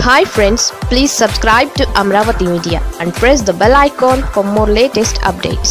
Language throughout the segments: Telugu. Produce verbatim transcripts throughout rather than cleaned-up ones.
Hi friends, please subscribe to Amaravathi Media and press the bell icon for more latest updates.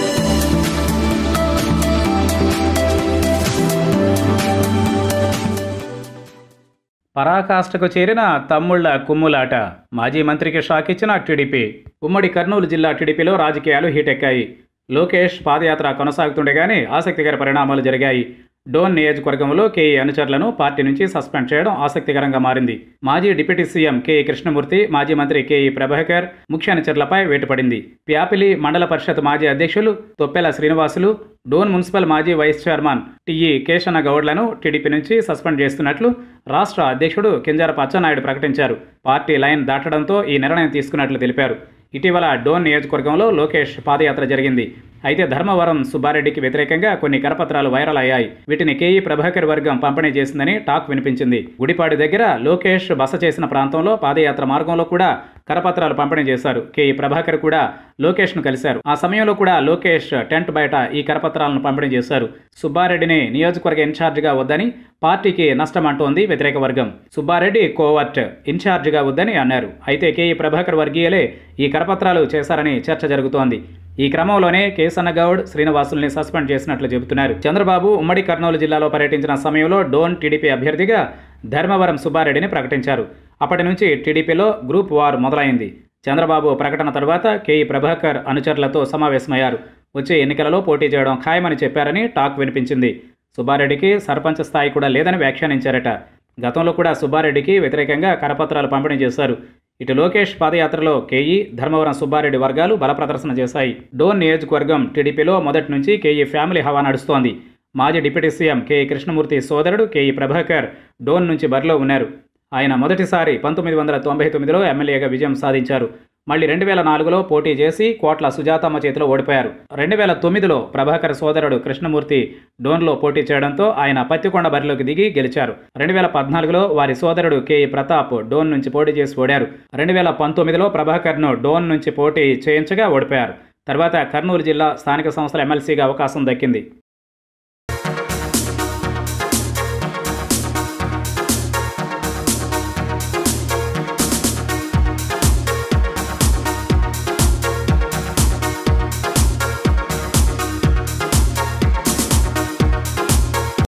పరాకాష్ఠకు చేరిన తమ్ముళ్ల కుమ్ములాట. మాజీ మంత్రికి షాక్ ఇచ్చిన టీడీపీ. ఉమ్మడి కర్నూలు జిల్లా టీడీపీలో రాజకీయాలు హీటెక్కాయి. లోకేష్ పాదయాత్ర కొనసాగుతుండగానే ఆసక్తికర పరిణామాలు జరిగాయి. డోన్ నియోజకవర్గంలో కేఈ అనుచరులను పార్టీ నుంచి సస్పెండ్ చేయడం ఆసక్తికరంగా మారింది. మాజీ డిప్యూటీ సీఎం కేఈ కృష్ణమూర్తి, మాజీ మంత్రి కేఈ ప్రభాకర్ ముఖ్య అనుచరులపై వేటుపడింది. ప్యాపిలి మండల పరిషత్ మాజీ అధ్యక్షులు తొప్పెల శ్రీనివాసులు, డోన్ మున్సిపల్ మాజీ వైస్ చైర్మన్ టిఈ కేశన్న గౌడ్లను టీడీపీ నుంచి సస్పెండ్ చేస్తున్నట్లు రాష్ట్ర అధ్యక్షుడు కింజరాపు అచ్చెన్నాయుడు ప్రకటించారు. పార్టీ లైన్ దాటడంతో ఈ నిర్ణయం తీసుకున్నట్లు తెలిపారు. ఇటీవల డోన్ నియోజకవర్గంలో లోకేష్ పాదయాత్ర జరిగింది. అయితే ధర్మవరం సుబ్బారెడ్డికి వ్యతిరేకంగా కొన్ని కరపత్రాలు వైరల్ అయ్యాయి. వీటిని కేఈ ప్రభాకర్ వర్గం పంపిణీ చేసిందని టాక్ వినిపించింది. గుడిపాడు దగ్గర లోకేష్ బస చేసిన ప్రాంతంలో పాదయాత్ర మార్గంలో కూడా కరపత్రాలు పంపిణీ చేశారు. కేఈ ప్రభాకర్ కూడా లోకేష్ను కలిశారు. ఆ సమయంలో కూడా లోకేష్ టెంట్ బయట ఈ కరపత్రాలను పంపిణీ చేశారు. సుబ్బారెడ్డిని నియోజకవర్గ ఇన్ఛార్జిగా వద్దని పార్టీకి నష్టం అంటోంది వ్యతిరేక వర్గం. సుబ్బారెడ్డి కోవర్ట్ ఇన్ఛార్జిగా వద్దని అన్నారు. అయితే కేఈ ప్రభాకర్ వర్గీయులే ఈ కరపత్రాలు చేశారని చర్చ జరుగుతోంది. ఈ క్రమంలోనే కేశన్న గౌడ్, శ్రీనివాసుల్ని సస్పెండ్ చేసినట్లు చెబుతున్నారు. చంద్రబాబు ఉమ్మడి కర్నూలు జిల్లాలో పర్యటించిన సమయంలో డోన్ టీడీపీ అభ్యర్థిగా ధర్మవరం సుబ్బారెడ్డిని ప్రకటించారు. అప్పటి నుంచి టీడీపీలో గ్రూప్ వార్ మొదలైంది. చంద్రబాబు ప్రకటన తర్వాత కేఈ ప్రభాకర్ అనుచరులతో సమావేశమయ్యారు. వచ్చే ఎన్నికలలో పోటీ చేయడం ఖాయమని చెప్పారని టాక్ వినిపించింది. సుబ్బారెడ్డికి సర్పంచ్ స్థాయి కూడా లేదని వ్యాఖ్యానించారట. గతంలో కూడా సుబ్బారెడ్డికి వ్యతిరేకంగా కరపత్రాలు పంపిణీ చేశారు. ఇటు లోకేష్ పాదయాత్రలో కేఈ, ధర్మవరం సుబ్బారెడ్డి వర్గాలు బల ప్రదర్శన చేశాయి. డోన్ నియోజకవర్గం టీడీపీలో మొదటి నుంచి కేఈ ఫ్యామిలీ హవా నడుస్తోంది. మాజీ డిప్యూటీ సీఎం కేఈ కృష్ణమూర్తి సోదరుడు కేఈ ప్రభాకర్ డోన్ నుంచి బరిలో ఉన్నారు. ఆయన మొదటిసారి పంతొమ్మిది వందల తొంభై తొమ్మిదిలో ఎమ్మెల్యేగా విజయం సాధించారు. మళ్ళీ రెండు వేల నాలుగులో పోటీ చేసి కోట్ల సుజాతమ్మ చేతిలో ఓడిపోయారు. రెండు వేల తొమ్మిదిలో ప్రభాకర్ సోదరుడు కృష్ణమూర్తి డోన్లో పోటీ చేయడంతో ఆయన పత్తికొండ బరిలోకి దిగి గెలిచారు. రెండు వేల పద్నాలుగులో వారి సోదరుడు కేఈ ప్రతాప్ డోన్ నుంచి పోటీ చేసి ఓడారు. రెండు వేల పంతొమ్మిదిలో ప్రభాకర్ను డోన్ నుంచి పోటీ చేయించగా ఓడిపోయారు. తర్వాత కర్నూలు జిల్లా స్థానిక సంస్థల ఎమ్మెల్సీగా అవకాశం దక్కింది.